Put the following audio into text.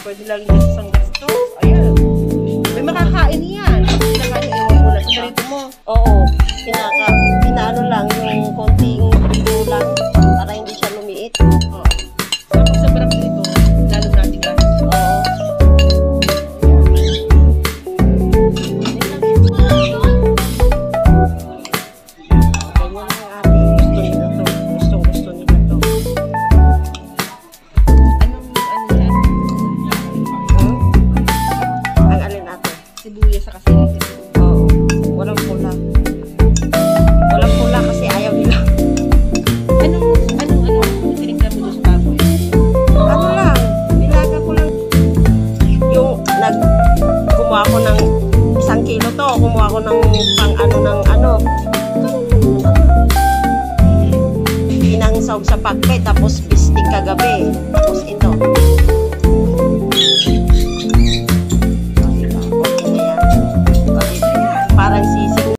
Pwede lang yung isang gastos. Ayan. May makakain yan. Kinakain yung ewan mo na sa dito mo. Oo, pinaano lang yung konting bigo lang para hindi siya lumiit. Oo. Tapos sobrang dito, lalo natin gas. Oo. Ganyan ang ate. Gusto nila to. Gusto nila to. Ano yan? Ang alin ate? Sibuyas sa kasi. Oo. Walang pula. Walang pula kasi ayaw nila. Anong tinignan mo doon sa baboy? Ano lang, nilaga ko lang. Yung kumuha ko ng 1 kilo to, kumuha ko ng pinangsawg sa pakpe, tapos bistig kagabi, tapos ito.